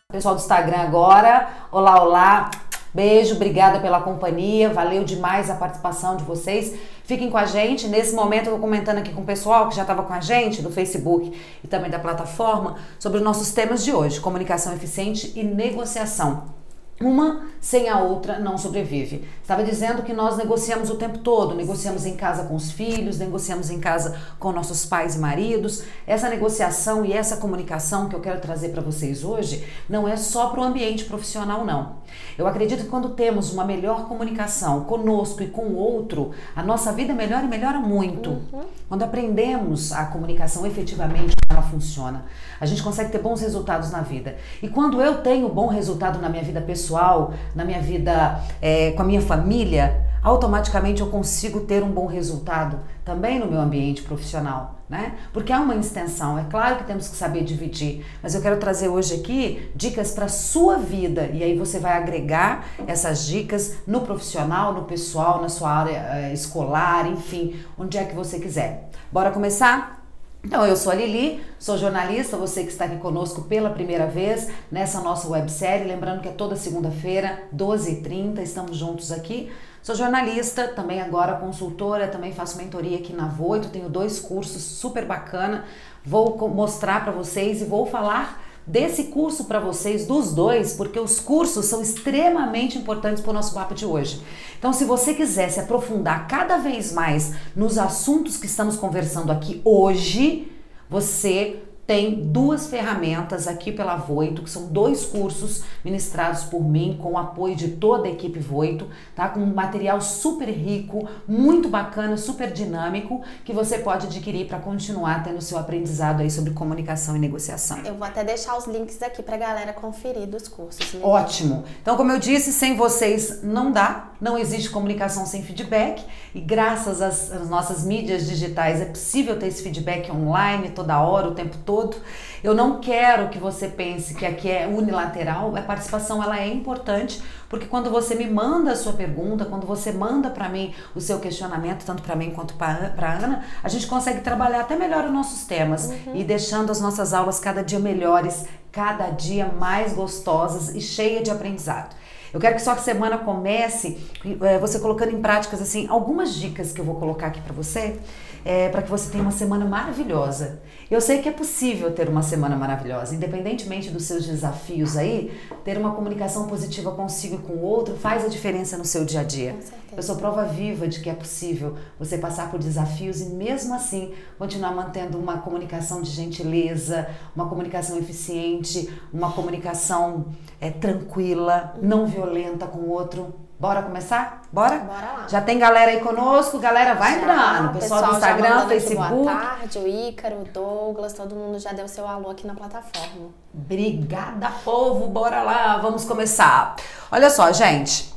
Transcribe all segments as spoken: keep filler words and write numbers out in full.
Pessoal do Instagram agora, olá, olá, beijo, obrigada pela companhia, valeu demais a participação de vocês. Fiquem com a gente, nesse momento eu vou comentando aqui com o pessoal que já estava com a gente do Facebook e também da plataforma sobre os nossos temas de hoje, comunicação eficiente e negociação. Uma sem a outra não sobrevive. Estava dizendo que nós negociamos o tempo todo, negociamos em casa com os filhos, negociamos em casa com nossos pais e maridos. Essa negociação e essa comunicação que eu quero trazer para vocês hoje não é só para o ambiente profissional, não. Eu acredito que quando temos uma melhor comunicação conosco e com o outro, a nossa vida melhora e melhora muito. Uhum. Quando aprendemos a comunicação efetivamente, ela funciona. A gente consegue ter bons resultados na vida. E quando eu tenho bom resultado na minha vida pessoal, na minha vida é, com a minha família, automaticamente eu consigo ter um bom resultado também no meu ambiente profissional, né? Porque há uma extensão, é claro que temos que saber dividir, mas eu quero trazer hoje aqui dicas para a sua vida e aí você vai agregar essas dicas no profissional, no pessoal, na sua área uh, escolar, enfim, onde é que você quiser. Bora começar? Então, eu sou a Lili, sou jornalista, você que está aqui conosco pela primeira vez nessa nossa websérie, lembrando que é toda segunda-feira, doze e trinta, estamos juntos aqui. Sou jornalista, também agora consultora, também faço mentoria aqui na Voito, tenho dois cursos super bacana, vou mostrar para vocês e vou falar desse curso para vocês, dos dois, porque os cursos são extremamente importantes para o nosso papo de hoje. Então, se você quiser se aprofundar cada vez mais nos assuntos que estamos conversando aqui hoje, você tem duas ferramentas aqui pela Voito, que são dois cursos ministrados por mim, com o apoio de toda a equipe Voito, tá? Com um material super rico, muito bacana, super dinâmico, que você pode adquirir para continuar tendo seu aprendizado aí sobre comunicação e negociação. Eu vou até deixar os links aqui para a galera conferir dos cursos. Né? Ótimo! Então, como eu disse, sem vocês não dá, não existe comunicação sem feedback, e graças às, às nossas mídias digitais é possível ter esse feedback online, toda hora, o tempo todo. Eu não quero que você pense que aqui é unilateral, a participação ela é importante, porque quando você me manda a sua pergunta, quando você manda para mim o seu questionamento, tanto para mim quanto para a Ana, a gente consegue trabalhar até melhor os nossos temas uhum. e deixando as nossas aulas cada dia melhores, cada dia mais gostosas e cheia de aprendizado. Eu quero que sua semana comece é, você colocando em práticas assim algumas dicas que eu vou colocar aqui para você, é, para que você tenha uma semana maravilhosa. Eu sei que é possível ter uma semana maravilhosa, independentemente dos seus desafios aí, ter uma comunicação positiva consigo e com o outro faz a diferença no seu dia a dia. Eu sou prova viva de que é possível você passar por desafios e mesmo assim continuar mantendo uma comunicação de gentileza, uma comunicação eficiente, uma comunicação é, tranquila, não violenta com o outro. Bora começar? Bora? Bora lá. Já tem galera aí conosco? Galera, vai já, entrando. Pessoal, pessoal do Instagram, Facebook. Boa tarde, o Ícaro, o Douglas, todo mundo já deu seu alô aqui na plataforma. Obrigada, povo. Bora lá, vamos começar. Olha só, gente.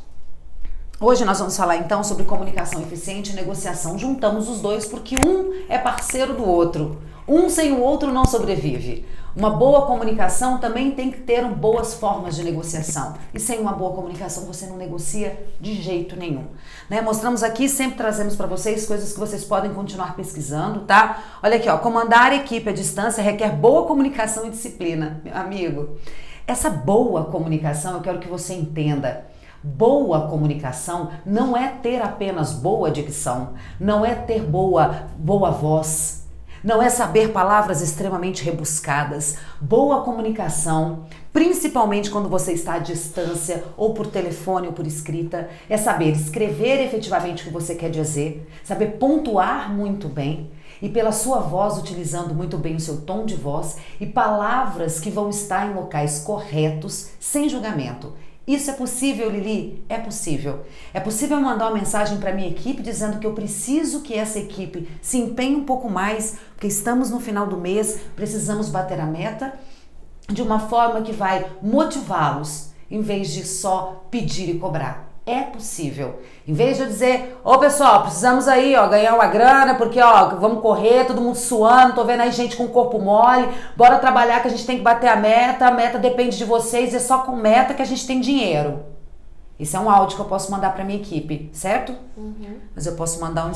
Hoje nós vamos falar então sobre comunicação eficiente e negociação. Juntamos os dois porque um é parceiro do outro. Um sem o outro não sobrevive. Uma boa comunicação também tem que ter boas formas de negociação. E sem uma boa comunicação você não negocia de jeito nenhum. Né? Mostramos aqui, sempre trazemos para vocês coisas que vocês podem continuar pesquisando, tá? Olha aqui, ó, comandar a equipe à distância requer boa comunicação e disciplina. Meu amigo, essa boa comunicação eu quero que você entenda. Boa comunicação não é ter apenas boa dicção, não é ter boa, boa voz. Não é saber palavras extremamente rebuscadas. Boa comunicação, principalmente quando você está à distância, ou por telefone ou por escrita, é saber escrever efetivamente o que você quer dizer, saber pontuar muito bem e pela sua voz, utilizando muito bem o seu tom de voz e palavras que vão estar em locais corretos, sem julgamento. Isso é possível, Lili? É possível. É possível mandar uma mensagem para minha equipe dizendo que eu preciso que essa equipe se empenhe um pouco mais, porque estamos no final do mês, precisamos bater a meta de uma forma que vai motivá-los, em vez de só pedir e cobrar. É possível. Em vez de eu dizer, ô pessoal, precisamos aí, ó, ganhar uma grana, porque, ó, vamos correr, todo mundo suando, tô vendo aí gente com o corpo mole, bora trabalhar que a gente tem que bater a meta, a meta depende de vocês, é só com meta que a gente tem dinheiro. Isso é um áudio que eu posso mandar pra minha equipe, certo? Uhum. Mas eu posso mandar um dizendo,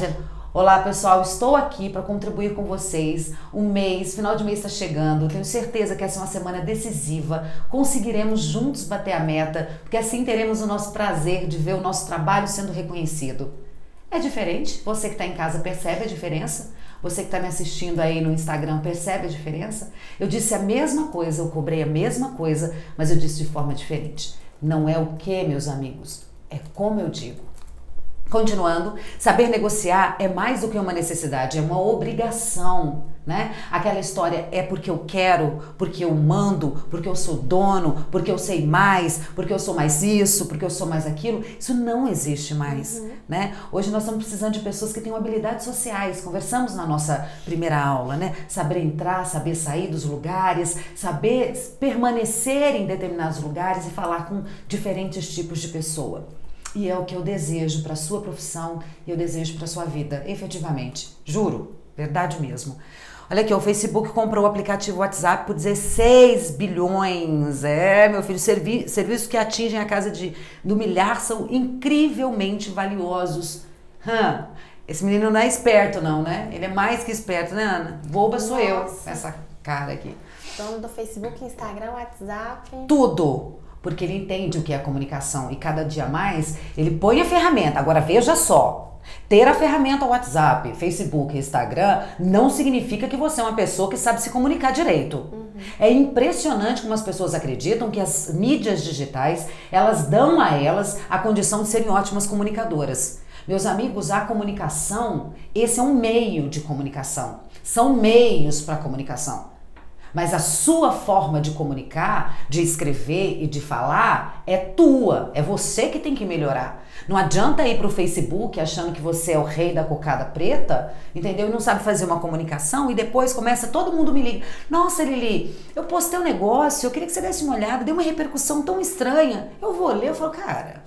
Olá pessoal, estou aqui para contribuir com vocês. Um mês, final de mês está chegando, tenho certeza que essa é uma semana decisiva. Conseguiremos juntos bater a meta, porque assim teremos o nosso prazer de ver o nosso trabalho sendo reconhecido. É diferente? Você que está em casa percebe a diferença? Você que está me assistindo aí no Instagram percebe a diferença? Eu disse a mesma coisa, eu cobrei a mesma coisa, mas eu disse de forma diferente. Não é o que, meus amigos, é como eu digo. Continuando, saber negociar é mais do que uma necessidade, é uma obrigação, né? Aquela história é porque eu quero, porque eu mando, porque eu sou dono, porque eu sei mais, porque eu sou mais isso, porque eu sou mais aquilo. Isso não existe mais, uhum. né? Hoje nós estamos precisando de pessoas que tenham habilidades sociais. Conversamos na nossa primeira aula, né? Saber entrar, saber sair dos lugares, saber permanecer em determinados lugares e falar com diferentes tipos de pessoa. E é o que eu desejo para a sua profissão e eu desejo para a sua vida, efetivamente. Juro, verdade mesmo. Olha aqui, o Facebook comprou o aplicativo WhatsApp por dezesseis bilhões. É, meu filho, servi serviços que atingem a casa de, do milhar são incrivelmente valiosos. Hum, esse menino não é esperto não, né? Ele é mais que esperto, né, Ana? Boba sou eu, com essa cara aqui. Dono do Facebook, Instagram, WhatsApp. Tudo. Porque ele entende o que é a comunicação e cada dia mais ele põe a ferramenta. Agora veja só, ter a ferramenta WhatsApp, Facebook, Instagram não significa que você é uma pessoa que sabe se comunicar direito. Uhum. É impressionante como as pessoas acreditam que as mídias digitais, elas dão a elas a condição de serem ótimas comunicadoras. Meus amigos, a comunicação, esse é um meio de comunicação. São meios para a comunicação. Mas a sua forma de comunicar, de escrever e de falar é tua, é você que tem que melhorar. Não adianta ir para o Facebook achando que você é o rei da cocada preta, entendeu? E não sabe fazer uma comunicação e depois começa, todo mundo me liga. Nossa, Lili, eu postei um negócio, eu queria que você desse uma olhada, deu uma repercussão tão estranha. Eu vou ler, eu falo, cara...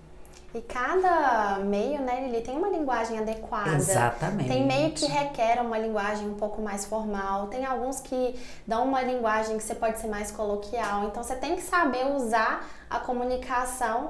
E cada meio, né, Lili, tem uma linguagem adequada. Exatamente. Tem meio que requer uma linguagem um pouco mais formal. Tem alguns que dão uma linguagem que você pode ser mais coloquial. Então, você tem que saber usar a comunicação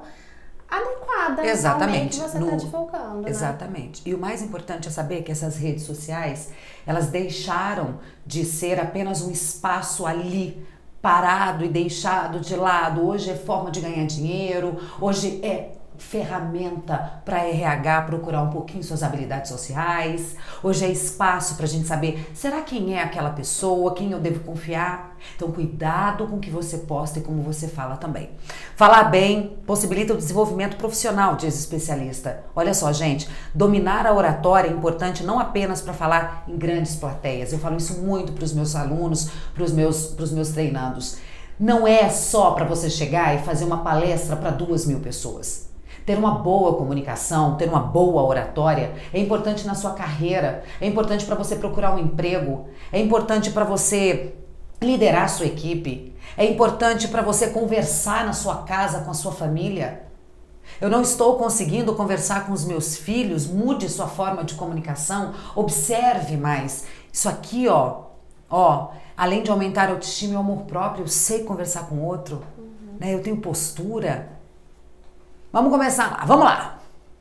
adequada Exatamente. ao meio que você está divulgando. Exatamente. Né? E o mais importante é saber que essas redes sociais, elas deixaram de ser apenas um espaço ali, parado e deixado de lado. Hoje é forma de ganhar dinheiro, hoje é... ferramenta para R H procurar um pouquinho suas habilidades sociais. Hoje é espaço para a gente saber, será quem é aquela pessoa, quem eu devo confiar? Então cuidado com o que você posta e como você fala também. Falar bem possibilita o desenvolvimento profissional, diz especialista. Olha só, gente, dominar a oratória é importante não apenas para falar em grandes plateias. Eu falo isso muito para os meus alunos, para os meus, para os meus treinandos. Não é só para você chegar e fazer uma palestra para duas mil pessoas. Ter uma boa comunicação, ter uma boa oratória é importante na sua carreira, é importante para você procurar um emprego, é importante para você liderar a sua equipe, é importante para você conversar na sua casa com a sua família. Eu não estou conseguindo conversar com os meus filhos, mude sua forma de comunicação, observe mais. Isso aqui, ó, ó, além de aumentar a autoestima e o amor próprio, eu sei conversar com o outro, uhum. né? Eu tenho postura. Vamos começar lá, vamos lá.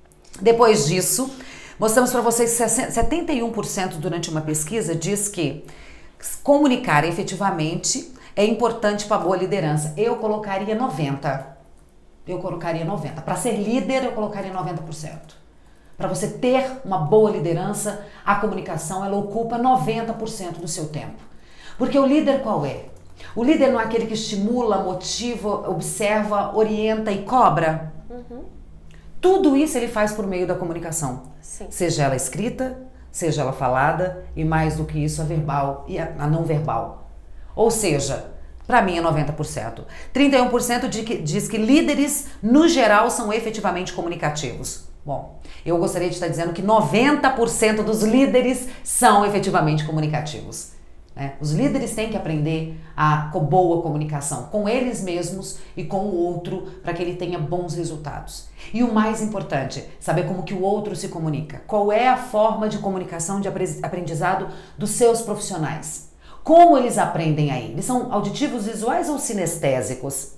Depois disso, mostramos para vocês que setenta e um por cento durante uma pesquisa diz que comunicar efetivamente é importante para a boa liderança. Eu colocaria noventa por cento. Eu colocaria noventa por cento. Para ser líder, eu colocaria noventa por cento. Para você ter uma boa liderança, a comunicação ela ocupa noventa por cento do seu tempo. Porque o líder qual é? O líder não é aquele que estimula, motiva, observa, orienta e cobra? Uhum. Tudo isso ele faz por meio da comunicação. Sim. Seja ela escrita, seja ela falada e mais do que isso a verbal e a, a não verbal. Ou seja, para mim é noventa por cento. trinta e um por cento de que, diz que líderes no geral são efetivamente comunicativos. Bom, eu gostaria de estar dizendo que noventa por cento dos líderes são efetivamente comunicativos. Né? Os líderes têm que aprender a com boa comunicação com eles mesmos e com o outro para que ele tenha bons resultados. E o mais importante, saber como que o outro se comunica. Qual é a forma de comunicação de aprendizado dos seus profissionais? Como eles aprendem aí? Eles são auditivos, visuais ou sinestésicos?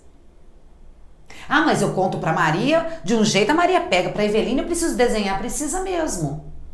Ah, mas eu conto para Maria de um jeito, a Maria pega. Para Evelina eu preciso desenhar, precisa mesmo.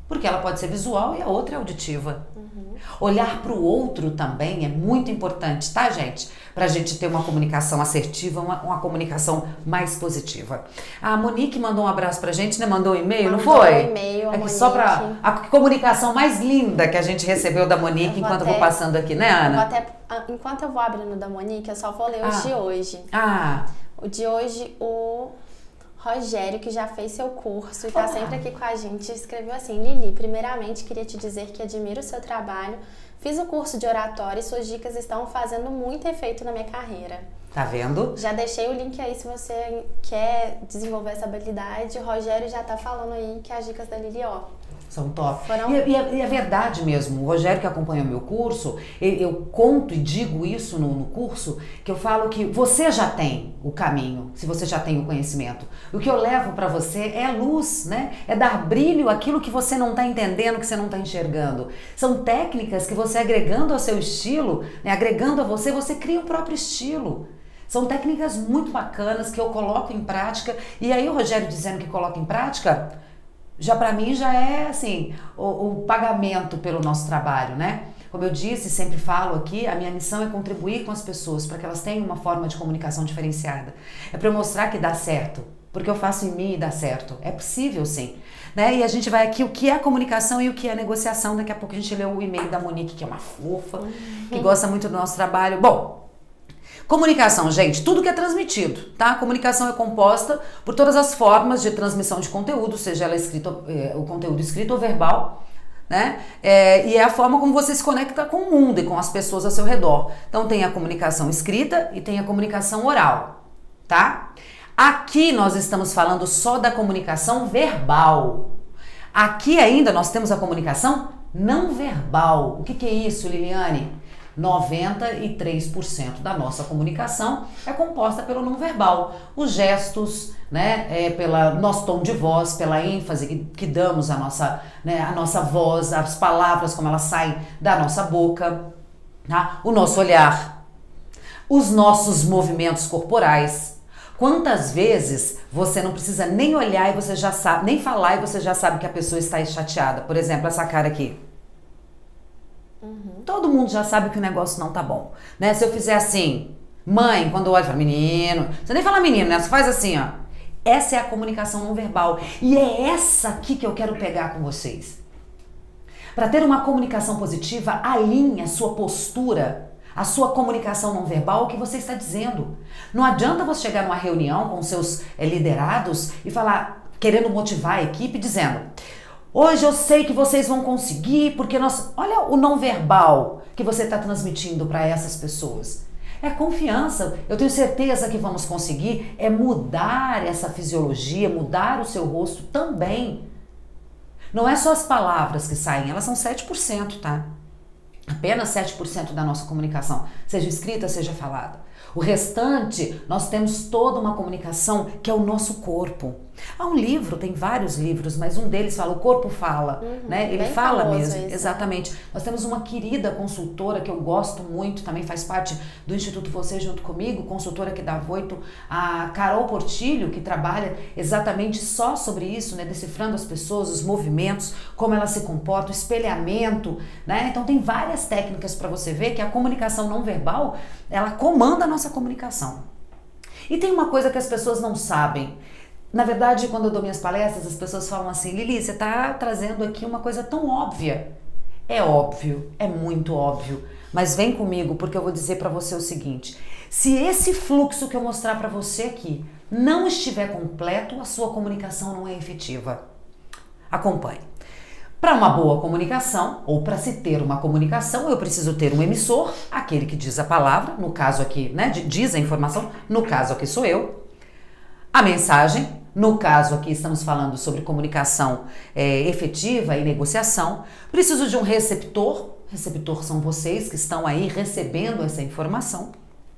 Porque ela pode ser visual e a outra é auditiva. Uhum. Olhar para o outro também é muito importante, tá, gente? Pra gente ter uma comunicação assertiva, uma, uma comunicação mais positiva. A Monique mandou um abraço pra gente, né? Mandou um e-mail, não foi? Mandou um e-mail, a Aqui só pra a comunicação mais linda que a gente recebeu da Monique eu enquanto até, eu vou passando aqui, né, Ana? Eu vou até, enquanto eu vou abrindo da Monique, eu só vou ler os ah. de hoje. Ah. O de hoje, o Rogério, que já fez seu curso e tá sempre aqui com a gente, escreveu assim: Lili, primeiramente queria te dizer que admiro o seu trabalho. Fiz o curso de oratória e suas dicas estão fazendo muito efeito na minha carreira. Tá vendo? Já deixei o link aí se você quer desenvolver essa habilidade. O Rogério já tá falando aí que as dicas da Lili, ó, são top. Foram... E, e, é, e é verdade mesmo. O Rogério, que acompanha o meu curso, eu, eu conto e digo isso no, no curso, que eu falo que você já tem o caminho, se você já tem o conhecimento. O que eu levo para você é a luz, né? É dar brilho àquilo que você não está entendendo, que você não está enxergando. São técnicas que você, agregando ao seu estilo, né, agregando a você, você cria o próprio estilo. São técnicas muito bacanas que eu coloco em prática. E aí o Rogério dizendo que coloca em prática, já para mim já é assim, o, o pagamento pelo nosso trabalho, né? Como eu disse, sempre falo aqui, a minha missão é contribuir com as pessoas para que elas tenham uma forma de comunicação diferenciada. É para eu mostrar que dá certo, porque eu faço em mim e dá certo. É possível sim. Né? E a gente vai aqui, o que é comunicação e o que é negociação. Daqui a pouco a gente lê o e-mail da Monique, que é uma fofa, uhum. que gosta muito do nosso trabalho. Bom, comunicação, gente, tudo que é transmitido, tá? A comunicação é composta por todas as formas de transmissão de conteúdo, seja ela escrito, é, o conteúdo escrito ou verbal, né? É, e é a forma como você se conecta com o mundo e com as pessoas ao seu redor. Então tem a comunicação escrita e tem a comunicação oral, tá? Aqui nós estamos falando só da comunicação verbal. Aqui ainda nós temos a comunicação não verbal. O que, que é isso, Liliane? noventa e três por cento da nossa comunicação é composta pelo não verbal. Os gestos, né, é, pela nosso tom de voz, pela ênfase que, que damos à nossa, né, à nossa voz, as palavras como elas saem da nossa boca, tá? O nosso olhar, os nossos movimentos corporais. Quantas vezes você não precisa nem olhar e você já sabe, nem falar e você já sabe que a pessoa está chateada? Por exemplo, essa cara aqui. Uhum. Todo mundo já sabe que o negócio não tá bom, né? Se eu fizer assim, mãe, quando eu olho, fala, menino, você nem fala menino, né? Você faz assim, ó. Essa é a comunicação não verbal. E é essa aqui que eu quero pegar com vocês. Para ter uma comunicação positiva, alinhe a sua postura, a sua comunicação não verbal, o que você está dizendo. Não adianta você chegar numa reunião com os seus é, liderados e falar, querendo motivar a equipe, dizendo: hoje eu sei que vocês vão conseguir, porque nós... Olha o não verbal que você está transmitindo para essas pessoas. É confiança. Eu tenho certeza que vamos conseguir. É mudar essa fisiologia, mudar o seu rosto também. Não é só as palavras que saem, elas são sete por cento, tá? Apenas sete por cento da nossa comunicação, seja escrita, seja falada. O restante, nós temos toda uma comunicação que é o nosso corpo. Há um livro, tem vários livros, mas um deles fala, o corpo fala, uhum, né? Ele fala mesmo, isso, exatamente. Né? Nós temos uma querida consultora que eu gosto muito, também faz parte do Instituto Você junto comigo, consultora que dá voito, a Carol Portilho, que trabalha exatamente só sobre isso, né? Decifrando as pessoas, os movimentos, como elas se comportam, o espelhamento, né? Então tem várias técnicas para você ver que a comunicação não verbal, ela comanda a nossa comunicação. E tem uma coisa que as pessoas não sabem. Na verdade, quando eu dou minhas palestras, as pessoas falam assim, Lili, você está trazendo aqui uma coisa tão óbvia. É óbvio, é muito óbvio, mas vem comigo porque eu vou dizer para você o seguinte, se esse fluxo que eu mostrar para você aqui não estiver completo, a sua comunicação não é efetiva. Acompanhe. Para uma boa comunicação, ou para se ter uma comunicação, eu preciso ter um emissor, aquele que diz a palavra, no caso aqui, né, diz a informação, no caso aqui sou eu, a mensagem, no caso aqui estamos falando sobre comunicação é, efetiva e negociação, preciso de um receptor, receptor são vocês que estão aí recebendo essa informação.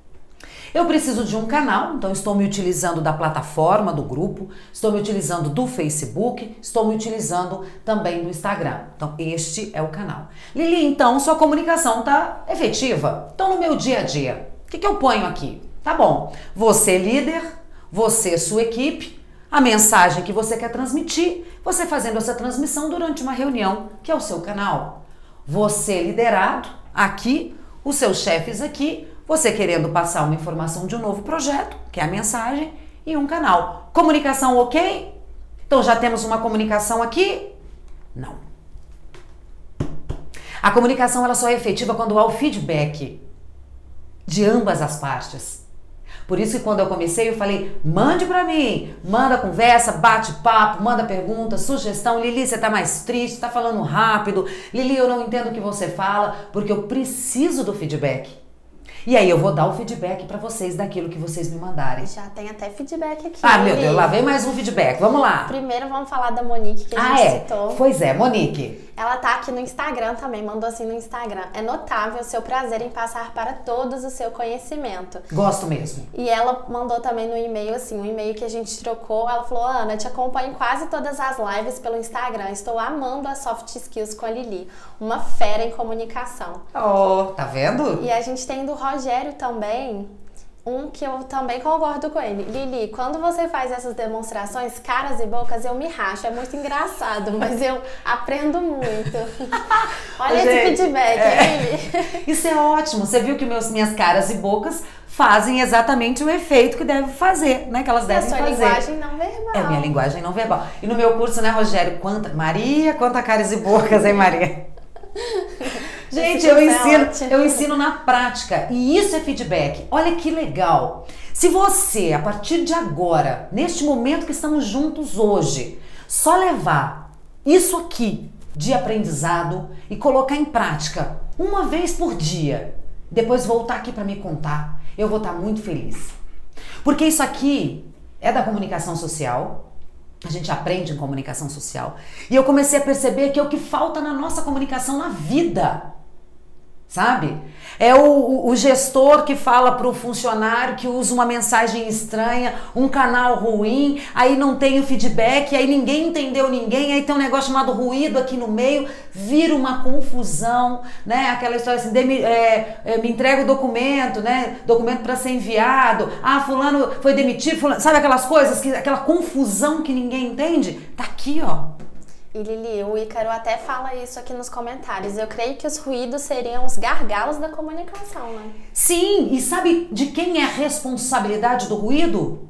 Eu preciso de um canal, então estou me utilizando da plataforma do grupo, estou me utilizando do Facebook, estou me utilizando também do Instagram. Então este é o canal. Lili, então sua comunicação está efetiva? Então no meu dia a dia, o que, que eu ponho aqui? Tá bom, você líder, você sua equipe, a mensagem que você quer transmitir, você fazendo essa transmissão durante uma reunião, que é o seu canal. Você liderado aqui, os seus chefes aqui, você querendo passar uma informação de um novo projeto, que é a mensagem, e um canal. Comunicação ok? Então já temos uma comunicação aqui? Não. A comunicação ela só é efetiva quando há o feedback de ambas as partes. Por isso que quando eu comecei eu falei, mande pra mim, manda conversa, bate papo, manda pergunta, sugestão. Lili, você tá mais triste, tá falando rápido. Lili, eu não entendo o que você fala, porque eu preciso do feedback. E aí eu vou dar o feedback pra vocês daquilo que vocês me mandarem. Já tem até feedback aqui. Ah, meu Deus, lá vem mais um feedback. Vamos lá. Primeiro vamos falar da Monique, que a ah, gente é? citou. Pois é, Monique. Ela tá aqui no Instagram também, mandou assim no Instagram. É notável o seu prazer em passar para todos o seu conhecimento. Gosto mesmo. E ela mandou também no e-mail, assim, um e-mail que a gente trocou. Ela falou, Ana, te acompanho em quase todas as lives pelo Instagram. Estou amando as soft skills com a Lili. Uma fera em comunicação. Oh, tá vendo? E a gente tem do Rogério também, um que eu também concordo com ele. Lili, quando você faz essas demonstrações, caras e bocas, eu me racho. É muito engraçado, mas eu aprendo muito. Olha Gente, esse feedback, é. hein, Lili? Isso é ótimo. Você viu que meus, minhas caras e bocas fazem exatamente o efeito que deve fazer, né? Que elas devem fazer. fazer. É a sua linguagem não verbal. É minha linguagem não verbal. E no meu curso, né, Rogério? Quanta, Maria, quanta caras e bocas, hein, Maria? Gente, eu ensino, eu ensino na prática e isso é feedback. Olha que legal. Se você, a partir de agora, neste momento que estamos juntos hoje, só levar isso aqui de aprendizado e colocar em prática uma vez por dia, depois voltar aqui para me contar, eu vou estar muito feliz. Porque isso aqui é da comunicação social. A gente aprende em comunicação social. E eu comecei a perceber que é o que falta na nossa comunicação na vida. Sabe? É o, o gestor que fala para o funcionário que usa uma mensagem estranha, um canal ruim, aí não tem o feedback, aí ninguém entendeu ninguém, aí tem um negócio chamado ruído aqui no meio, vira uma confusão, né? Aquela história assim, de, é, é, me entrega o documento, né? Documento para ser enviado, ah, fulano foi demitido, fulano, sabe aquelas coisas, que, aquela confusão que ninguém entende? Tá aqui, ó. E Lili, o Ícaro até fala isso aqui nos comentários. Eu creio que os ruídos seriam os gargalos da comunicação, né? Sim, e sabe de quem é a responsabilidade do ruído?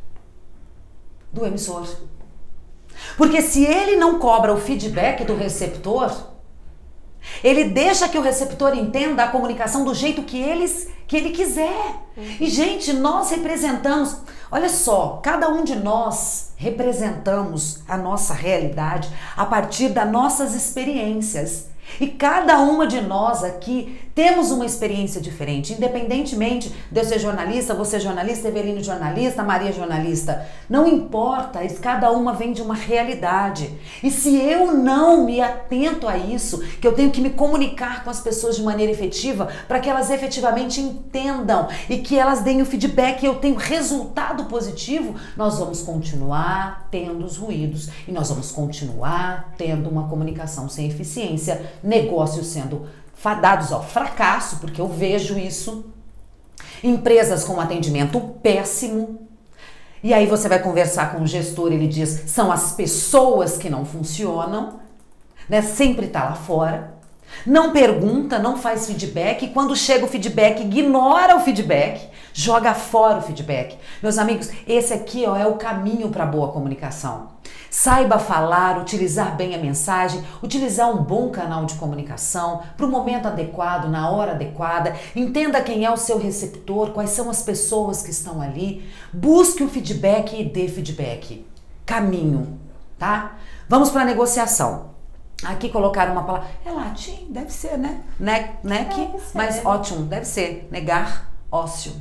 Do emissor. Porque se ele não cobra o feedback do receptor, ele deixa que o receptor entenda a comunicação do jeito que, eles, que ele quiser. Uhum. E, gente, nós representamos... Olha só, cada um de nós representamos a nossa realidade a partir das nossas experiências. E cada uma de nós aqui temos uma experiência diferente, independentemente de eu ser jornalista, você jornalista, Eveline jornalista, Maria jornalista. Não importa, cada uma vem de uma realidade. E se eu não me atento a isso, que eu tenho que me comunicar com as pessoas de maneira efetiva, para que elas efetivamente entendam e que elas deem o feedback e eu tenho resultado positivo, nós vamos continuar tendo os ruídos e nós vamos continuar tendo uma comunicação sem eficiência, negócios sendo fadados ao fracasso, porque eu vejo isso, empresas com atendimento péssimo, e aí você vai conversar com o gestor, ele diz, são as pessoas que não funcionam, né? Sempre tá lá fora, não pergunta, não faz feedback, e quando chega o feedback, ignora o feedback, joga fora o feedback. Meus amigos, esse aqui, ó, é o caminho para boa comunicação. Saiba falar, utilizar bem a mensagem, utilizar um bom canal de comunicação para o momento adequado, na hora adequada. Entenda quem é o seu receptor, quais são as pessoas que estão ali. Busque o feedback e dê feedback. Caminho, tá? Vamos para a negociação. Aqui colocaram uma palavra, é latim, deve ser, né? Ne nec, deve ser. Mas ótimo, deve ser. Negar, ócio.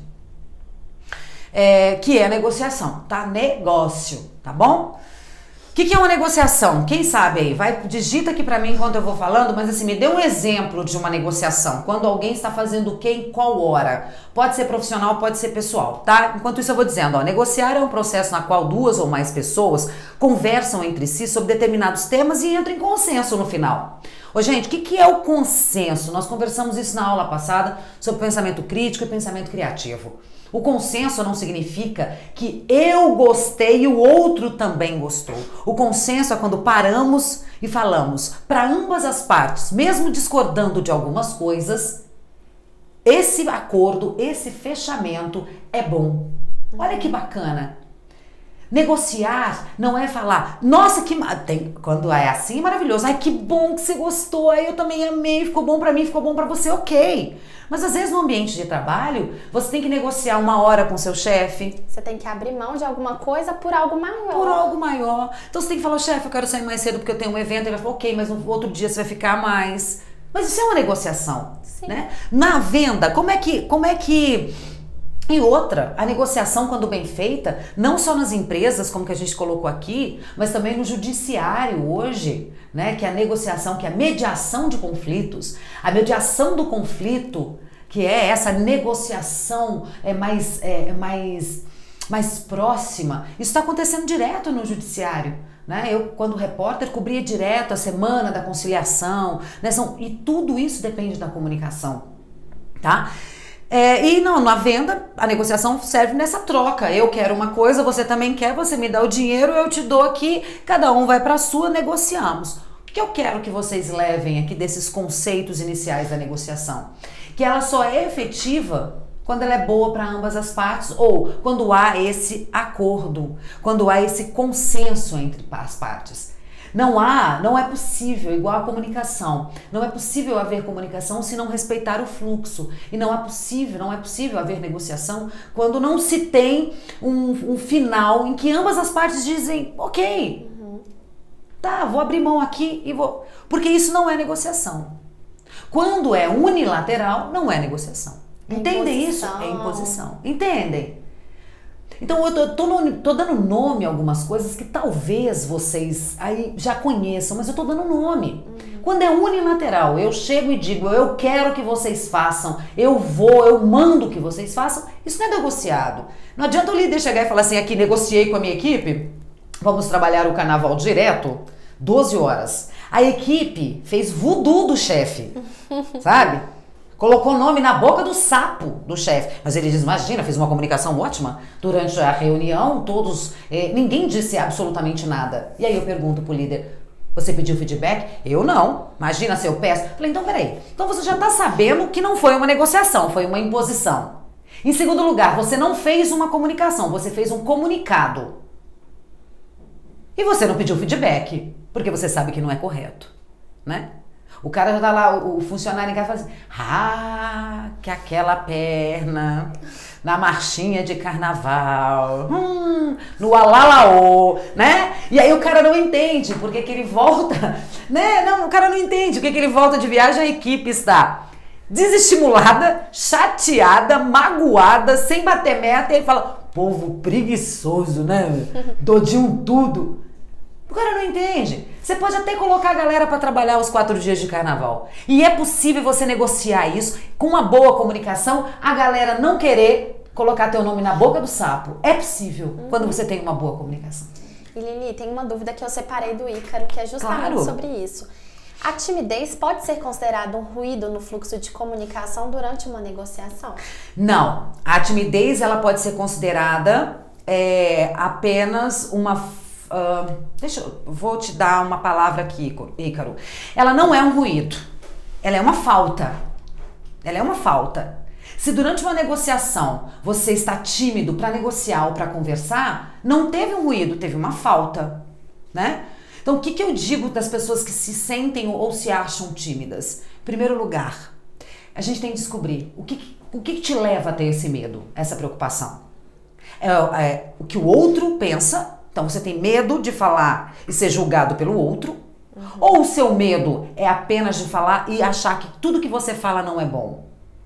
É, que é negociação, tá? Negócio, tá bom? O que, que é uma negociação? Quem sabe aí? Vai, digita aqui pra mim enquanto eu vou falando, mas assim, me dê um exemplo de uma negociação. Quando alguém está fazendo o que em qual hora? Pode ser profissional, pode ser pessoal, tá? Enquanto isso eu vou dizendo, ó, negociar é um processo na qual duas ou mais pessoas conversam entre si sobre determinados temas e entram em consenso no final. Ô, gente, o que, que é o consenso? Nós conversamos isso na aula passada sobre pensamento crítico e pensamento criativo. O consenso não significa que eu gostei e o outro também gostou. O consenso é quando paramos e falamos para ambas as partes, mesmo discordando de algumas coisas, esse acordo, esse fechamento é bom. Olha que bacana. Negociar não é falar, nossa, que tem, quando é assim, é maravilhoso. Ai, que bom que você gostou, ai, eu também amei, ficou bom pra mim, ficou bom pra você, ok. Mas às vezes no ambiente de trabalho, você tem que negociar uma hora com seu chefe. Você tem que abrir mão de alguma coisa por algo maior. Por algo maior. Então você tem que falar, chefe, eu quero sair mais cedo porque eu tenho um evento. Ele vai falar, ok, mas no outro dia você vai ficar mais. Mas isso é uma negociação, Sim. né? Na venda, como é que... Como é que E outra, a negociação, quando bem feita, não só nas empresas, como que a gente colocou aqui, mas também no judiciário hoje, né? Que é a negociação, que é a mediação de conflitos. A mediação do conflito, que é essa negociação é mais, é, mais, mais próxima, isso está acontecendo direto no judiciário. Né? Eu, quando repórter, cobria direto a semana da conciliação, né? São, e tudo isso depende da comunicação, tá? É, e não, na venda, a negociação serve nessa troca. Eu quero uma coisa, você também quer, você me dá o dinheiro, eu te dou aqui, cada um vai para a sua, negociamos. O que eu quero que vocês levem aqui desses conceitos iniciais da negociação? Que ela só é efetiva quando ela é boa para ambas as partes ou quando há esse acordo, quando há esse consenso entre as partes. Não há, não é possível, igual a comunicação, não é possível haver comunicação se não respeitar o fluxo. E não é possível, não é possível haver negociação quando não se tem um, um final em que ambas as partes dizem, ok, uhum. tá, vou abrir mão aqui e vou... Porque isso não é negociação. Quando é unilateral, não é negociação. É Entendem isso? É imposição. Entendem? Então eu tô, tô, no, tô dando nome a algumas coisas que talvez vocês aí já conheçam, mas eu tô dando nome. Uhum. Quando é unilateral, eu chego e digo, eu quero que vocês façam, eu vou, eu mando que vocês façam, isso não é negociado. Não adianta o líder chegar e falar assim, aqui negociei com a minha equipe, vamos trabalhar o carnaval direto, doze horas. A equipe fez voodoo do chefe, sabe? Colocou o nome na boca do sapo do chefe. Mas ele diz, imagina, fez uma comunicação ótima. Durante a reunião, todos... Eh, ninguém disse absolutamente nada. E aí eu pergunto pro líder, você pediu feedback? Eu não. Imagina se eu peço. Falei, então peraí. Então você já tá sabendo que não foi uma negociação, foi uma imposição. Em segundo lugar, você não fez uma comunicação, você fez um comunicado. E você não pediu feedback, porque você sabe que não é correto, né? O cara já tá lá, o funcionário em casa fala assim, ah, que aquela perna na marchinha de carnaval, hum, no alalaô, né? E aí o cara não entende porque que ele volta, né? Não, o cara não entende porque que ele volta de viagem, a equipe está desestimulada, chateada, magoada, sem bater meta, e ele fala, povo preguiçoso, né? Dou de um tudo. O cara não entende. Você pode até colocar a galera para trabalhar os quatro dias de carnaval. E é possível você negociar isso com uma boa comunicação, a galera não querer colocar teu nome na boca do sapo. É possível uhum. quando você tem uma boa comunicação. E Lili, tem uma dúvida que eu separei do Ícaro, que é justamente claro. sobre isso. A timidez pode ser considerada um ruído no fluxo de comunicação durante uma negociação? Não. A timidez ela pode ser considerada é, apenas uma... Uh, deixa eu, vou te dar uma palavra aqui, Ícaro. Ela não é um ruído, ela é uma falta. Ela é uma falta. Se durante uma negociação você está tímido para negociar ou para conversar, não teve um ruído, teve uma falta, né? Então, o que, que eu digo das pessoas que se sentem ou se acham tímidas? Em primeiro lugar, a gente tem que descobrir o que, o que te leva a ter esse medo, essa preocupação. É, é o que o outro pensa. Então, você tem medo de falar e ser julgado pelo outro, uhum. ou o seu medo é apenas de falar e achar que tudo que você fala não é bom?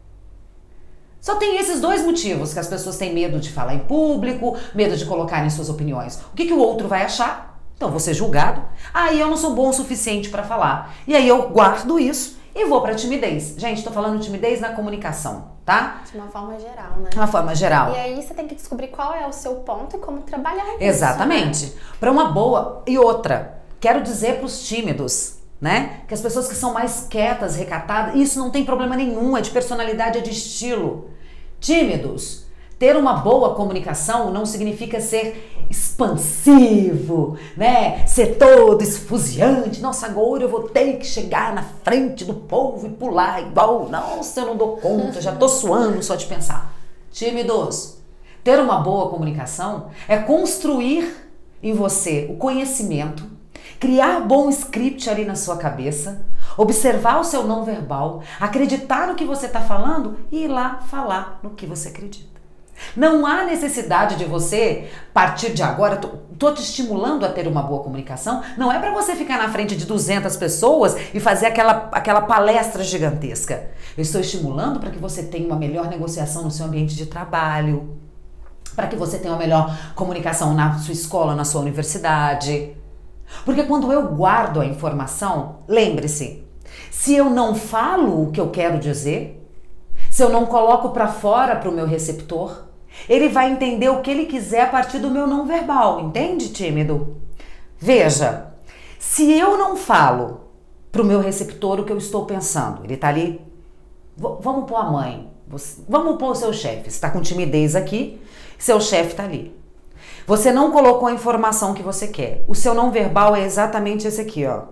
Só tem esses dois motivos que as pessoas têm medo de falar em público, medo de colocarem suas opiniões. O que, que o outro vai achar? Então, vou ser julgado. Aí eu não sou bom o suficiente para falar. E aí eu guardo isso e vou para timidez. Gente, tô falando timidez na comunicação. Tá? De uma forma geral, né? De uma forma geral. E aí você tem que descobrir qual é o seu ponto e como trabalhar isso. Exatamente. Né? Para uma boa... E outra, quero dizer para os tímidos, né? Que as pessoas que são mais quietas, recatadas, isso não tem problema nenhum, é de personalidade, é de estilo. Tímidos. Ter uma boa comunicação não significa ser expansivo, né? Ser todo esfuziante. Nossa, agora eu vou ter que chegar na frente do povo e pular igual. Nossa, eu não dou conta, já tô suando só de pensar. Tímidos. Ter uma boa comunicação é construir em você o conhecimento, criar bom script ali na sua cabeça, observar o seu não verbal, acreditar no que você está falando e ir lá falar no que você acredita. Não há necessidade de você, a partir de agora, tô, tô te estimulando a ter uma boa comunicação, não é para você ficar na frente de duzentas pessoas e fazer aquela, aquela palestra gigantesca. Eu estou estimulando para que você tenha uma melhor negociação no seu ambiente de trabalho, para que você tenha uma melhor comunicação na sua escola, na sua universidade. Porque quando eu guardo a informação, lembre-se, se eu não falo o que eu quero dizer, se eu não coloco para fora para o meu receptor, ele vai entender o que ele quiser a partir do meu não verbal, entende, tímido? Veja, se eu não falo para o meu receptor o que eu estou pensando, ele tá ali, v- vamos pôr a mãe, você, vamos pôr o seu chefe, você está com timidez aqui, seu chefe tá ali. Você não colocou a informação que você quer. O seu não verbal é exatamente esse aqui, ó.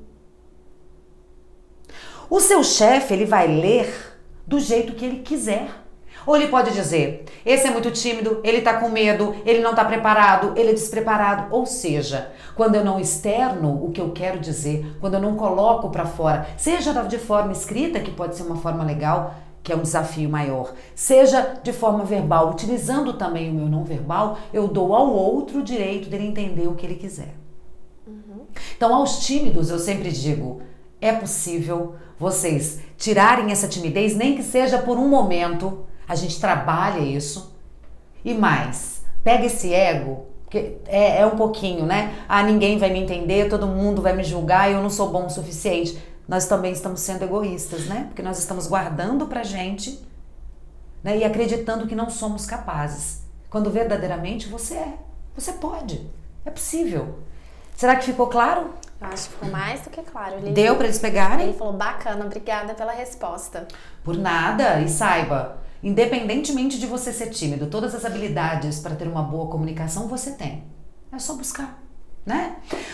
O seu chefe, ele vai ler do jeito que ele quiser. Ou ele pode dizer, esse é muito tímido, ele tá com medo, ele não tá preparado, ele é despreparado. Ou seja, quando eu não externo o que eu quero dizer, quando eu não coloco para fora, seja de forma escrita, que pode ser uma forma legal, que é um desafio maior, seja de forma verbal, utilizando também o meu não verbal, eu dou ao outro o direito dele entender o que ele quiser. Uhum. Então, aos tímidos, eu sempre digo, é possível vocês tirarem essa timidez, nem que seja por um momento, a gente trabalha isso, e mais, pega esse ego, que é, é um pouquinho, né? Ah, ninguém vai me entender, todo mundo vai me julgar, eu não sou bom o suficiente. Nós também estamos sendo egoístas, né? Porque nós estamos guardando pra gente, né? E acreditando que não somos capazes. Quando verdadeiramente você é. Você pode. É possível. Será que ficou claro? Eu acho que ficou mais do que claro. Ele Deu pra eles pegarem? Ele falou, bacana, obrigada pela resposta. Por nada. E saiba, independentemente de você ser tímido, todas as habilidades para ter uma boa comunicação você tem. É só buscar, né?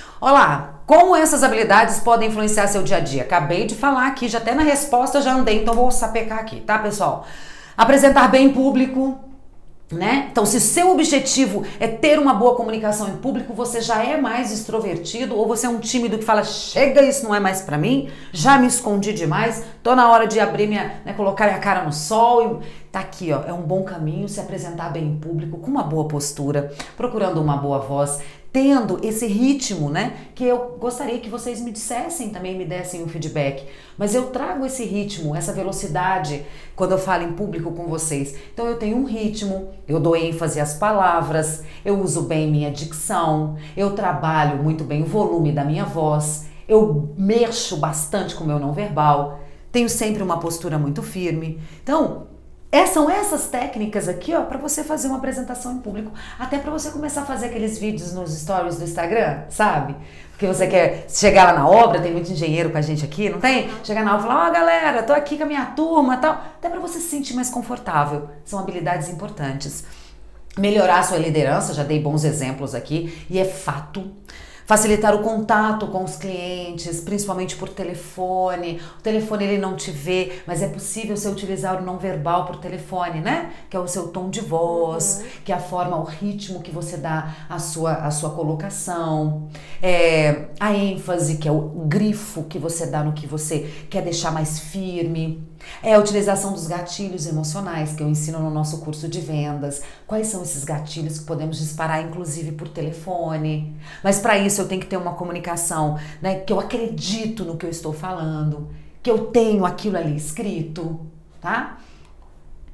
Olá, como essas habilidades podem influenciar seu dia a dia? Acabei de falar aqui, já até na resposta já andei, então vou sapecar aqui, tá, pessoal? Apresentar bem em público, né? Então, se seu objetivo é ter uma boa comunicação em público, você já é mais extrovertido ou você é um tímido que fala, chega, isso não é mais pra mim, já me escondi demais, tô na hora de abrir minha, né, colocar minha cara no sol e tá aqui, ó, é um bom caminho se apresentar bem em público, com uma boa postura, procurando uma boa voz, tendo esse ritmo, né, que eu gostaria que vocês me dissessem, também me dessem um feedback, mas eu trago esse ritmo, essa velocidade quando eu falo em público com vocês. Então eu tenho um ritmo, eu dou ênfase às palavras, eu uso bem minha dicção, eu trabalho muito bem o volume da minha voz, eu mexo bastante com o meu não verbal, tenho sempre uma postura muito firme. Então, É, são essas técnicas aqui, ó, para você fazer uma apresentação em público, até para você começar a fazer aqueles vídeos nos stories do Instagram, sabe? Porque você quer chegar lá na obra, tem muito engenheiro com a gente aqui, não tem? Chegar na obra e falar, ó, galera, tô aqui com a minha turma e tal, até para você se sentir mais confortável. São habilidades importantes. Melhorar a sua liderança, já dei bons exemplos aqui, e é fato. Facilitar o contato com os clientes, principalmente por telefone. O telefone ele não te vê, mas é possível você utilizar o não verbal por telefone, né? Que é o seu tom de voz, uhum. que é a forma, o ritmo que você dá à sua, à sua colocação. É, a ênfase, que é o grifo que você dá no que você quer deixar mais firme. É a utilização dos gatilhos emocionais, que eu ensino no nosso curso de vendas. Quais são esses gatilhos que podemos disparar, inclusive, por telefone? Mas para isso eu tenho que ter uma comunicação, né, que eu acredito no que eu estou falando, que eu tenho aquilo ali escrito, tá?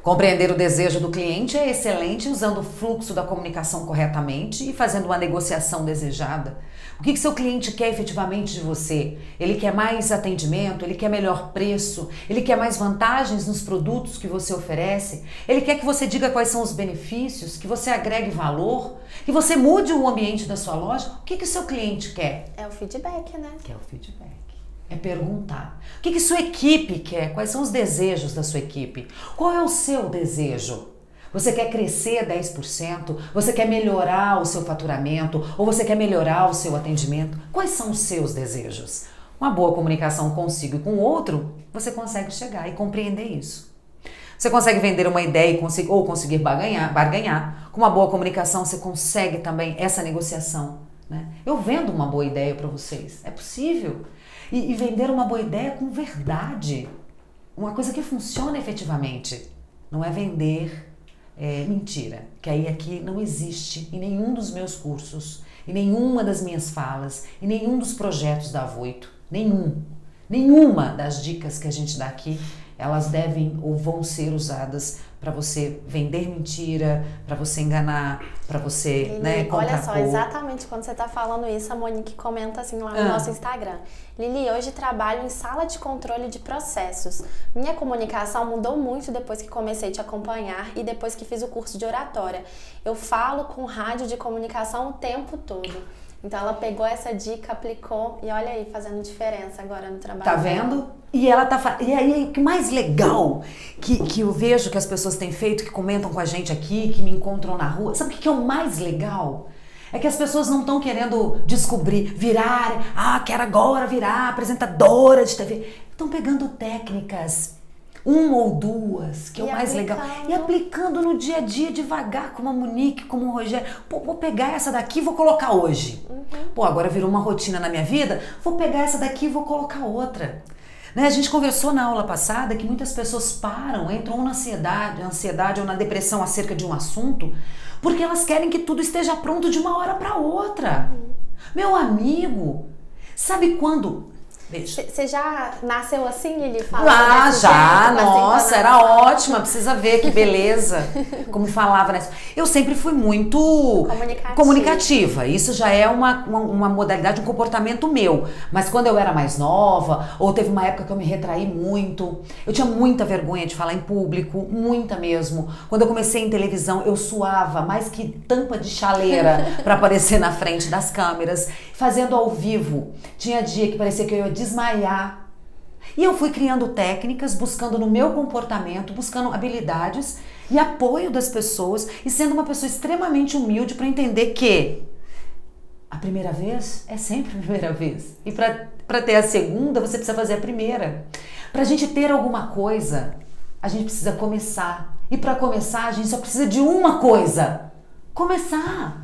Compreender o desejo do cliente é excelente usando o fluxo da comunicação corretamente e fazendo uma negociação desejada. O que que seu cliente quer efetivamente de você? Ele quer mais atendimento? Ele quer melhor preço? Ele quer mais vantagens nos produtos que você oferece? Ele quer que você diga quais são os benefícios, que você agregue valor, que você mude o ambiente da sua loja? O que que o seu cliente quer? É o feedback, né? Quer o feedback. É perguntar. O que que sua equipe quer? Quais são os desejos da sua equipe? Qual é o seu desejo? Você quer crescer dez por cento? Você quer melhorar o seu faturamento? Ou você quer melhorar o seu atendimento? Quais são os seus desejos? Uma boa comunicação consigo e com o outro, você consegue chegar e compreender isso. Você consegue vender uma ideia e conseguir, ou conseguir barganhar, barganhar. Com uma boa comunicação, você consegue também essa negociação. Né? Eu vendo uma boa ideia para vocês. É possível. E, e vender uma boa ideia com verdade. Uma coisa que funciona efetivamente. Não é vender é, mentira. Que aí aqui não existe em nenhum dos meus cursos, em nenhuma das minhas falas, em nenhum dos projetos da Avoito. Nenhum. Nenhuma das dicas que a gente dá aqui, elas devem ou vão ser usadas para você vender mentira, para você enganar, para você, Lili, né, contrapor. Olha só, exatamente quando você está falando isso, a Monique comenta assim lá no Ah. nosso Instagram. Lili, hoje trabalho em sala de controle de processos. Minha comunicação mudou muito depois que comecei a te acompanhar e depois que fiz o curso de oratória. Eu falo com rádio de comunicação o tempo todo. Então ela pegou essa dica, aplicou e olha aí, fazendo diferença agora no trabalho. Tá vendo? E ela tá fa... E aí, o que mais legal que, que eu vejo que as pessoas têm feito, que comentam com a gente aqui, que me encontram na rua, sabe o que, que é o mais legal? É que as pessoas não estão querendo descobrir, virar, ah, quero agora virar apresentadora de T V. Estão pegando técnicas, uma ou duas, que é o E mais legal. aplicando. E aplicando no dia a dia, devagar, como a Monique, como o Rogério. Pô, vou pegar essa daqui e vou colocar hoje. Uhum. Pô, agora virou uma rotina na minha vida, vou pegar essa daqui e vou colocar outra. Né? A gente conversou na aula passada que muitas pessoas param, entram na ansiedade, ansiedade ou na depressão acerca de um assunto, porque elas querem que tudo esteja pronto de uma hora para outra. Uhum. Meu amigo, sabe quando... Você já nasceu assim, Lili? Falando Lá desse já, jeito, com essa nossa, era entonação? ótima, precisa ver que beleza, como falava, né? Eu sempre fui muito Comunicativa. comunicativa, isso já é uma, uma, uma modalidade, um comportamento meu, mas quando eu era mais nova, ou teve uma época que eu me retraí muito, eu tinha muita vergonha de falar em público, muita mesmo. Quando eu comecei em televisão, eu suava mais que tampa de chaleira para aparecer na frente das câmeras, fazendo ao vivo, tinha dia que parecia que eu ia desmaiar. E eu fui criando técnicas, buscando no meu comportamento, buscando habilidades e apoio das pessoas e sendo uma pessoa extremamente humilde para entender que a primeira vez é sempre a primeira vez. E para ter a segunda, você precisa fazer a primeira. Para a gente ter alguma coisa, a gente precisa começar. E para começar, a gente só precisa de uma coisa: começar.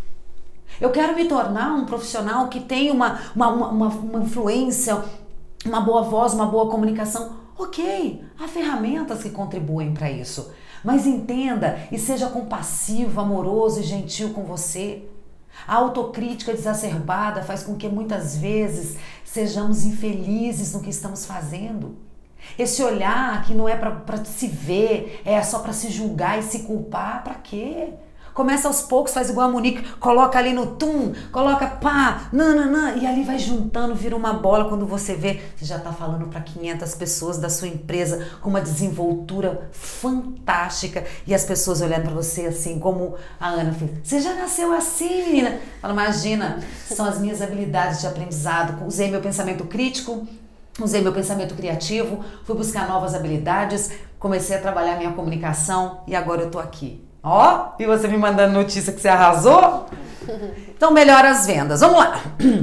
Eu quero me tornar um profissional que tem uma, uma, uma, uma influência, uma boa voz, uma boa comunicação. Ok, há ferramentas que contribuem para isso. Mas entenda e seja compassivo, amoroso e gentil com você. A autocrítica exacerbada faz com que muitas vezes sejamos infelizes no que estamos fazendo. Esse olhar que não é para se ver, é só para se julgar e se culpar, para quê? Começa aos poucos, faz igual a Monique, coloca ali no tum, coloca pá, nananã, e ali vai juntando, vira uma bola. Quando você vê, você já está falando para quinhentas pessoas da sua empresa com uma desenvoltura fantástica e as pessoas olhando para você assim, como a Ana fez. Você já nasceu assim, menina? Fala, imagina, são as minhas habilidades de aprendizado. Usei meu pensamento crítico, usei meu pensamento criativo, fui buscar novas habilidades, comecei a trabalhar minha comunicação e agora eu tô aqui. Ó, e você me mandando notícia que você arrasou? Então melhora as vendas. Vamos lá.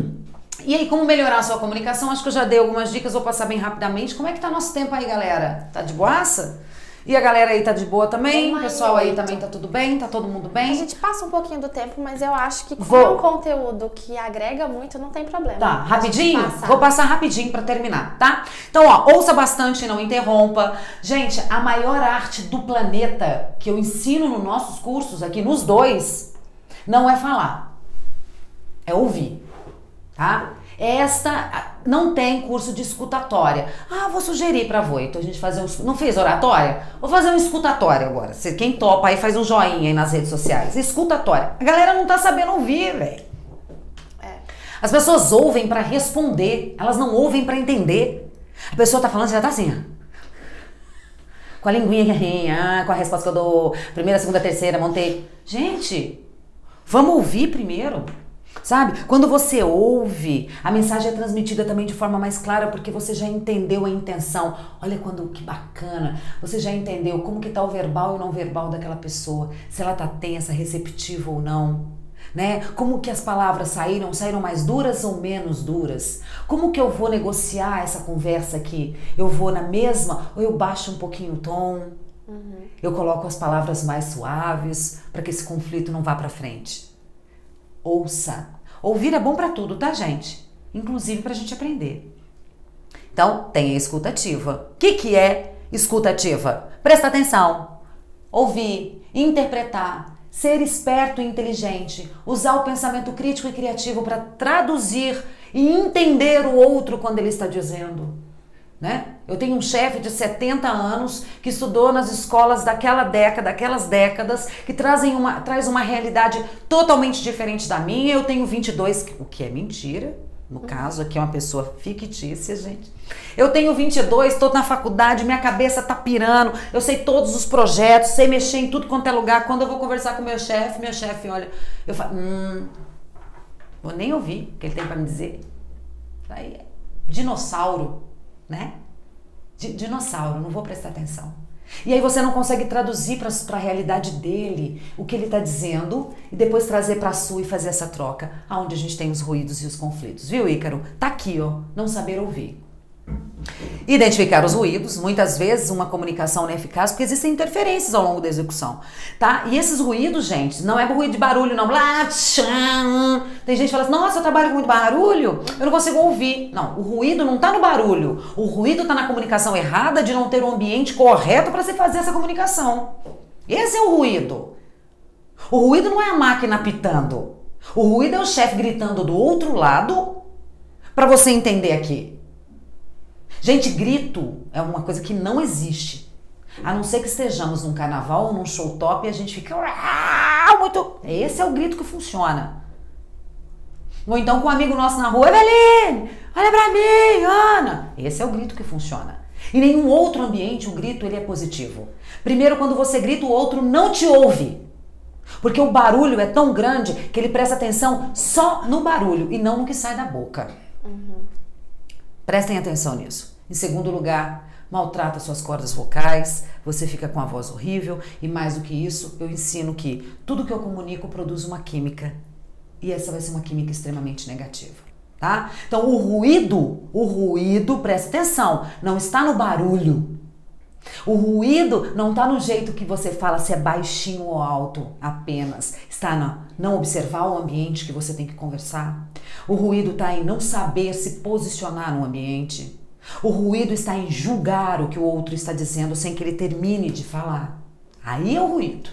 E aí, como melhorar a sua comunicação? Acho que eu já dei algumas dicas, vou passar bem rapidamente. Como é que tá nosso tempo aí, galera? Tá de boaça? E a galera aí tá de boa também? O pessoal aí também tá tudo bem? Tá todo mundo A bem? gente passa um pouquinho do tempo, mas eu acho que como Vou- é um conteúdo que agrega muito, não tem problema. Tá, A gente rapidinho? passar. Vou passar rapidinho pra terminar, tá? Então, ó, ouça bastante, não interrompa. Gente, a maior arte do planeta que eu ensino nos nossos cursos aqui, nos dois, não é falar, é ouvir, tá? Esta não tem curso de escutatória. Ah, vou sugerir para a então a gente fazer um... Não fez oratória? Vou fazer um escutatória agora. Quem topa aí faz um joinha aí nas redes sociais. Escutatória. A galera não tá sabendo ouvir, velho. É. As pessoas ouvem para responder. Elas não ouvem para entender. A pessoa tá falando, você já tá assim, ó. Com a linguinha que ah, com a resposta que eu dou. Primeira, segunda, terceira, montei. Gente, vamos ouvir primeiro. Sabe? Quando você ouve, a mensagem é transmitida também de forma mais clara porque você já entendeu a intenção. Olha quando que bacana. Você já entendeu como que tá o verbal e o não verbal daquela pessoa. Se ela tá tensa, receptiva ou não. Né? Como que as palavras saíram? Saíram mais duras ou menos duras? Como que eu vou negociar essa conversa aqui? Eu vou na mesma ou eu baixo um pouquinho o tom? Uhum. Eu coloco as palavras mais suaves para que esse conflito não vá para frente. Ouça. Ouvir é bom para tudo, tá, gente? Inclusive pra gente aprender. Então, tem a escutativa. O que que é escutativa? Presta atenção. Ouvir, interpretar, ser esperto e inteligente, usar o pensamento crítico e criativo para traduzir e entender o outro quando ele está dizendo. Né? Eu tenho um chefe de setenta anos que estudou nas escolas daquela década, daquelas décadas, que trazem uma, traz uma realidade totalmente diferente da minha. Eu tenho vinte e dois, o que é mentira. No caso, aqui é uma pessoa fictícia, gente. Eu tenho vinte e dois, estou na faculdade, minha cabeça tá pirando, eu sei todos os projetos, sei mexer em tudo quanto é lugar. Quando eu vou conversar com meu chefe, meu chefe olha, eu falo, hum, vou nem ouvir o que ele tem para me dizer. Aí é dinossauro, né? D- dinossauro, não vou prestar atenção. E aí você não consegue traduzir para a realidade dele o que ele está dizendo e depois trazer para a sua e fazer essa troca, aonde a gente tem os ruídos e os conflitos. Viu, Ícaro? Tá aqui, ó, não saber ouvir. Identificar os ruídos, muitas vezes uma comunicação não é eficaz porque existem interferências ao longo da execução, tá? E esses ruídos, gente, não é ruído de barulho, não. Blá, tchan. Tem gente que fala assim, nossa, eu trabalho com muito barulho, eu não consigo ouvir. Não, o ruído não tá no barulho, o ruído tá na comunicação errada de não ter um ambiente correto para se fazer essa comunicação. Esse é o ruído. O ruído não é a máquina apitando, o ruído é o chefe gritando do outro lado para você entender aqui. Gente, grito é uma coisa que não existe. A não ser que estejamos num carnaval ou num show top e a gente fica muito... Esse é o grito que funciona. Ou então com um amigo nosso na rua, Eveline, olha pra mim, Ana. Esse é o grito que funciona. Em nenhum outro ambiente o grito ele é positivo. Primeiro, quando você grita, o outro não te ouve. Porque o barulho é tão grande que ele presta atenção só no barulho e não no que sai da boca. Uhum. Prestem atenção nisso. Em segundo lugar, maltrata suas cordas vocais, você fica com a voz horrível e mais do que isso, eu ensino que tudo que eu comunico produz uma química e essa vai ser uma química extremamente negativa, tá? Então o ruído, o ruído, presta atenção, não está no barulho. O ruído não está no jeito que você fala, se é baixinho ou alto apenas. Está na não observar o ambiente que você tem que conversar. O ruído está em não saber se posicionar no ambiente. O ruído está em julgar o que o outro está dizendo sem que ele termine de falar. Aí é o ruído.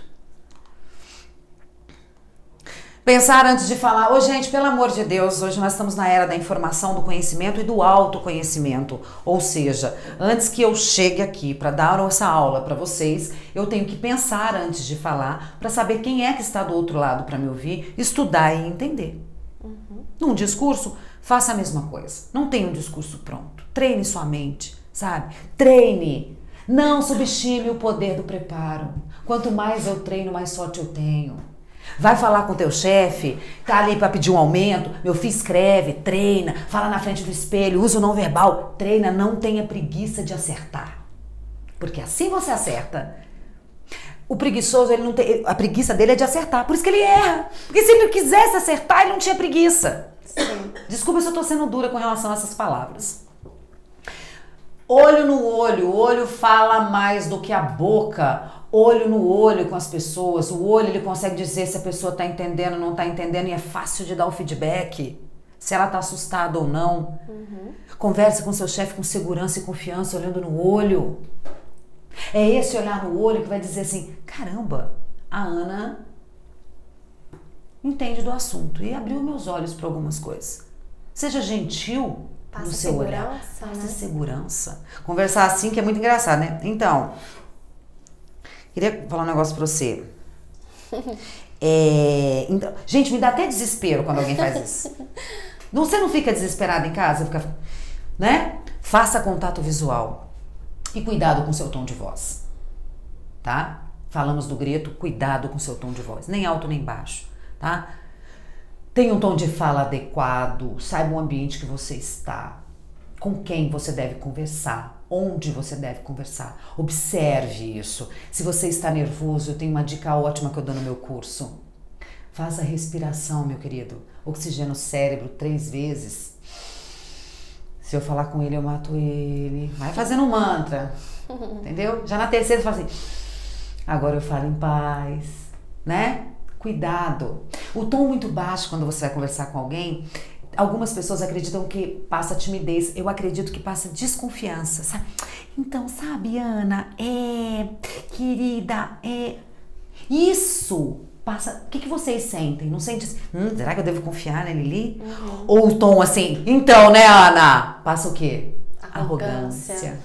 Pensar antes de falar. Ô, gente, pelo amor de Deus, hoje nós estamos na era da informação, do conhecimento e do autoconhecimento. Ou seja, antes que eu chegue aqui para dar essa aula para vocês, eu tenho que pensar antes de falar para saber quem é que está do outro lado para me ouvir, estudar e entender. Uhum. Num discurso, faça a mesma coisa. Não tenha um discurso pronto. Treine sua mente, sabe? Treine. Não subestime o poder do preparo. Quanto mais eu treino, mais sorte eu tenho. Vai falar com teu chefe, tá ali para pedir um aumento, meu filho escreve, treina, fala na frente do espelho, usa o não verbal, treina, não tenha preguiça de acertar. Porque assim você acerta. O preguiçoso, ele não tem, a preguiça dele é de acertar, por isso que ele erra. Porque se ele não quisesse acertar, ele não tinha preguiça. Sim. Desculpa se eu tô sendo dura com relação a essas palavras. Olho no olho, o olho fala mais do que a boca. Olho no olho com as pessoas, o olho ele consegue dizer se a pessoa está entendendo ou não está entendendo e é fácil de dar o feedback, se ela está assustada ou não. Uhum. Converse com seu chefe com segurança e confiança, olhando no olho. É esse olhar no olho que vai dizer assim, caramba, a Ana entende do assunto e abriu meus olhos para algumas coisas. Seja gentil Passa no seu olhar. segurança, Passa né? segurança. Conversar assim que é muito engraçado, né? Então, queria falar um negócio pra você. É, então, gente, me dá até desespero quando alguém faz isso. Não, você não fica desesperada em casa? Fica, né? Faça contato visual. E cuidado com seu tom de voz. Tá? Falamos do grito, cuidado com seu tom de voz. Nem alto nem baixo, tá? Tenha um tom de fala adequado. Saiba o ambiente que você está. Com quem você deve conversar. Onde você deve conversar. Observe isso. Se você está nervoso, eu tenho uma dica ótima que eu dou no meu curso. Faça respiração, meu querido. Oxigena o cérebro três vezes. Se eu falar com ele, eu mato ele. Vai fazendo um mantra. Entendeu? Já na terceira, você fala assim... Agora eu falo em paz. Né? Cuidado. O tom muito baixo, quando você vai conversar com alguém... Algumas pessoas acreditam que passa timidez. Eu acredito que passa desconfiança. Sabe? Então, sabe, Ana? É... Querida, é... Isso... Passa, o que, que vocês sentem? Não sente assim, hum, será que eu devo confiar na Lili? Uhum. Ou o tom assim, então, né, Ana? Passa o quê? Arrogância. Arrogância.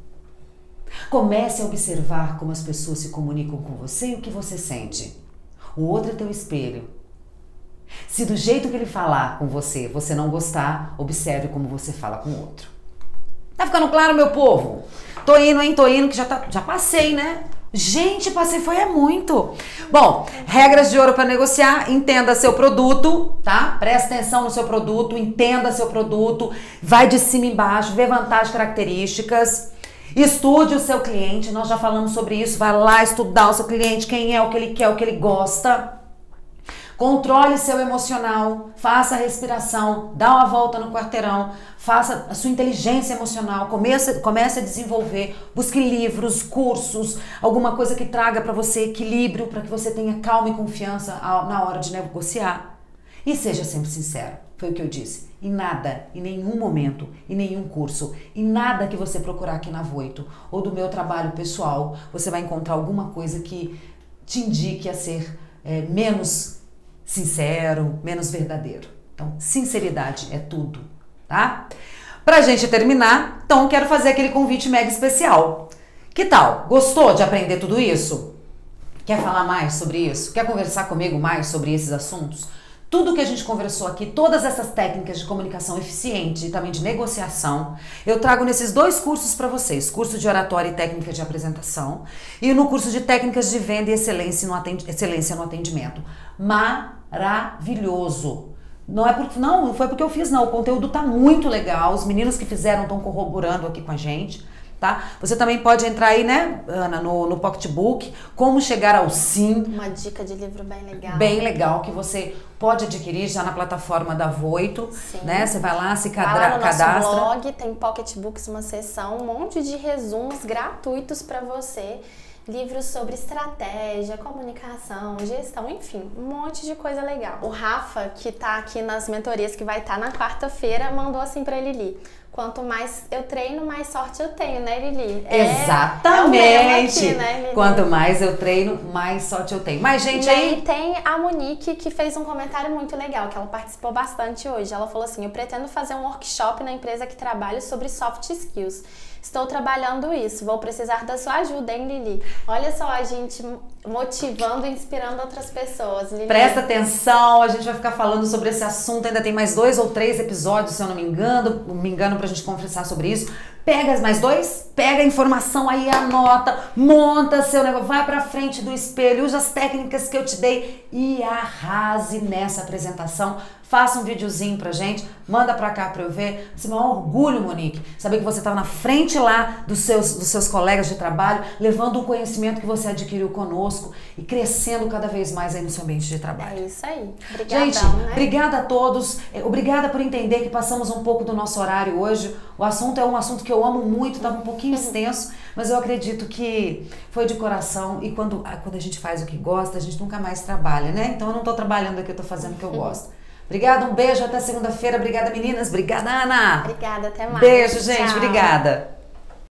Comece a observar como as pessoas se comunicam com você e o que você sente. O outro é teu espelho. Se do jeito que ele falar com você, você não gostar, observe como você fala com o outro. Tá ficando claro, meu povo? Tô indo, hein? Tô indo, que já, tá, já passei, né? Gente, passei foi é muito. Bom, regras de ouro para negociar. Entenda seu produto, tá? Presta atenção no seu produto, entenda seu produto, vai de cima embaixo, vê vantagens, características. Estude o seu cliente, nós já falamos sobre isso. Vai lá estudar o seu cliente, quem é, o que ele quer, o que ele gosta. Controle seu emocional, faça a respiração, dá uma volta no quarteirão, faça a sua inteligência emocional, comece, comece a desenvolver, busque livros, cursos, alguma coisa que traga para você equilíbrio, para que você tenha calma e confiança na hora de negociar. E seja sempre sincero, foi o que eu disse. Em nada, em nenhum momento, em nenhum curso, em nada que você procurar aqui na Voito ou do meu trabalho pessoal, você vai encontrar alguma coisa que te indique a ser é, menos sincero, menos verdadeiro. Então, sinceridade é tudo, tá? Pra gente terminar, então quero fazer aquele convite mega especial. Que tal? Gostou de aprender tudo isso? Quer falar mais sobre isso? Quer conversar comigo mais sobre esses assuntos? Tudo que a gente conversou aqui, todas essas técnicas de comunicação eficiente e também de negociação, eu trago nesses dois cursos para vocês. Curso de oratória e técnica de apresentação e no curso de técnicas de venda e excelência no, atend- excelência no atendimento. Maravilhoso! Não é porque não, não foi porque eu fiz, não. O conteúdo tá muito legal. Os meninos que fizeram estão corroborando aqui com a gente. Tá? Você também pode entrar aí, né, Ana, no, no Pocketbook, como chegar ao sim. Uma dica de livro bem legal. Bem legal, que você pode adquirir já na plataforma da Voito, né? Você vai lá, se cadra, vai lá no cadastra. nosso blog, tem Pocketbooks, uma seção, um monte de resumos gratuitos para você. Livros sobre estratégia, comunicação, gestão, enfim, um monte de coisa legal. O Rafa, que tá aqui nas mentorias, que vai estar tá na quarta-feira, mandou assim pra Lili: quanto mais eu treino, mais sorte eu tenho, né, Lili? É, Exatamente! É o aqui, né, Lili? Quanto mais eu treino, mais sorte eu tenho. Mas, gente, e aí... aí tem a Monique, que fez um comentário muito legal, que ela participou bastante hoje. Ela falou assim: eu pretendo fazer um workshop na empresa que trabalho sobre soft skills. Estou trabalhando isso, vou precisar da sua ajuda, hein, Lili? Olha só a gente motivando e inspirando outras pessoas, Lili. Presta atenção, a gente vai ficar falando sobre esse assunto, ainda tem mais dois ou três episódios, se eu não me engano, me engano pra gente conversar sobre isso. Pega mais dois, pega a informação aí, anota, monta seu negócio, vai pra frente do espelho, usa as técnicas que eu te dei e arrase nessa apresentação. Faça um videozinho pra gente, manda pra cá pra eu ver. Isso é um orgulho, Monique, saber que você estava na frente lá dos seus, dos seus colegas de trabalho, levando o conhecimento que você adquiriu conosco e crescendo cada vez mais aí no seu ambiente de trabalho. É isso aí. Obrigadão, gente, né? Obrigada a todos. Obrigada por entender que passamos um pouco do nosso horário hoje. O assunto é um assunto que eu amo muito, estava um pouquinho extenso, mas eu acredito que foi de coração e quando, quando a gente faz o que gosta, a gente nunca mais trabalha, né? Então eu não estou trabalhando aqui, eu estou fazendo o que eu gosto. Obrigada, um beijo, até segunda-feira. Obrigada, meninas. Obrigada, Ana. Obrigada, até mais. Beijo, gente. Tchau. Obrigada.